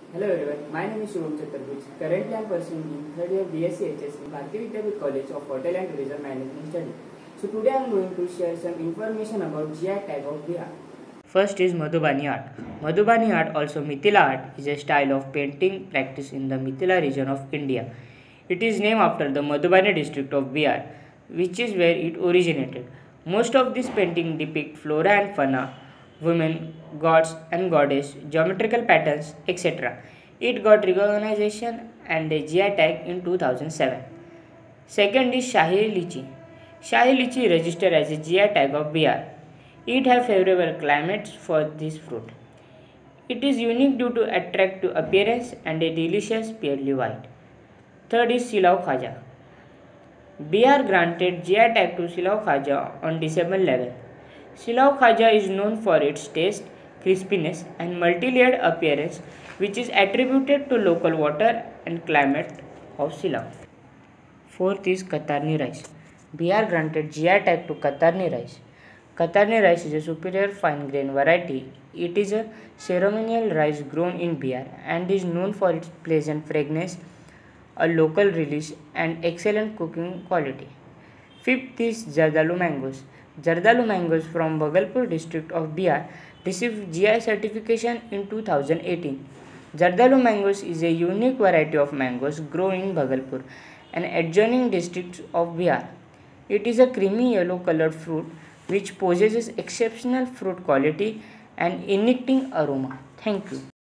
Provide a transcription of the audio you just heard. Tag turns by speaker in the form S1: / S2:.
S1: Hello everyone, my name is Shubham Chaturvedi. Currently I am pursuing in third year BSc HS in Bharatiya Vidyapeeth College of Hotel and Tourism Management Study. So today I am going to share some information about GI tag of Bihar. First is Madhubani art. Madhubani art, also Mithila art, is a style of painting practiced in the Mithila region of India. It is named after the Madhubani district of Bihar, which is where it originated. Most of this painting depict flora and fauna, women, gods and goddess, geometrical patterns, etc. It got recognition and a GI tag in 2007. Second is Shahi Lychee. Shahi Lychee registered as a GI tag of Bihar. It has favorable climates for this fruit. It is unique due to attractive appearance and a delicious pearly white. Third is Silau Khaja. Bihar granted GI tag to Silau Khaja on December 11. Silau Khaja is known for its taste, crispiness and multi-layered appearance, which is attributed to local water and climate of Silau. Fourth is Katarni rice. Bihar granted GI tag to Katarni rice. Katarni rice is a superior fine grain variety. It is a ceremonial rice grown in Bihar and is known for its pleasant fragrance, a local release and excellent cooking quality. Fifth is Zardalu mangoes. Zardalu mangoes from Bhagalpur district of Bihar received GI certification in 2018. Zardalu mangoes is a unique variety of mangoes grown in Bhagalpur, an adjoining district of Bihar. It is a creamy yellow colored fruit which possesses exceptional fruit quality and unique aroma. Thank you.